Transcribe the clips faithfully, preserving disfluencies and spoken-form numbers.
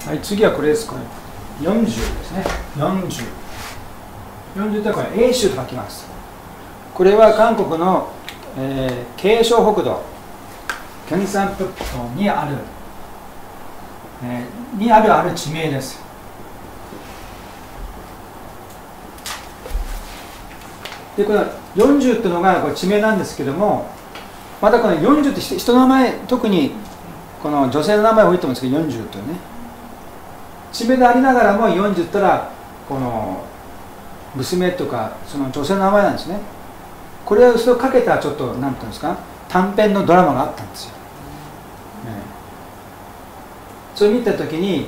はい、次はこれです。これよんじゅうですね。よんじゅう。よんじゅうってこれ英州と書きます。これは韓国の、えー、慶尚北道キョンサンプ道にある、えー、にあるある地名です。でこのよんじゅうっていうのがこれ地名なんですけども、またこのよんじゅうって人の名前、特にこの女性の名前多いと思うんですけど、よんじゅうというね地名でありながらもよんじゅうって言ったらこの娘とかその女性の名前なんですね。これをそれをかけたちょっと何ていうんですか短編のドラマがあったんですよ、ね、それ見た時に、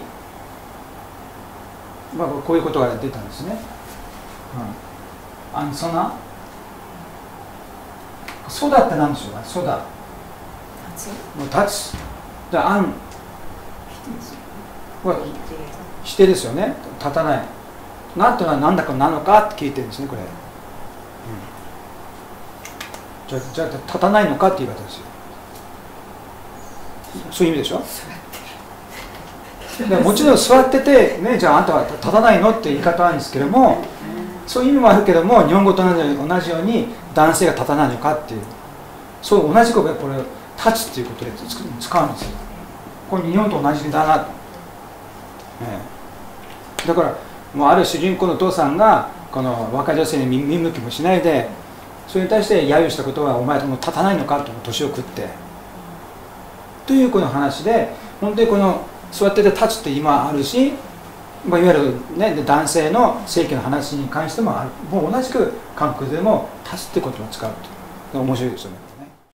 まあ、こういうことが出たんですね、うん、アンソナソダって何でしょうか。ソダもう立つでアンは否定ですよね。立たない。なんというのは何だかなのかって聞いてるんですね、これ。うん、じゃあ、じゃあ立たないのかっていう言い方ですよ。そういう意味でしょ。でもちろん座ってて、ね、じゃああんたは立たないのって言い方なんですけども、そういう意味もあるけども、日本語と同じように男性が立たないのかっていう、そう同じことでこれ立つっていうことで使うんですよ。これ日本と同じだなと。だからもうある主人公のお父さんがこの若い女性に見向きもしないで、それに対して揶揄したことはお前も立たないのかと、年を食ってというこの話で、本当にこの座ってて立つって今あるし、まあ、いわゆる、ね、男性の性器の話に関してもある。もう同じく韓国でも立つってことを使うと面白いですよね。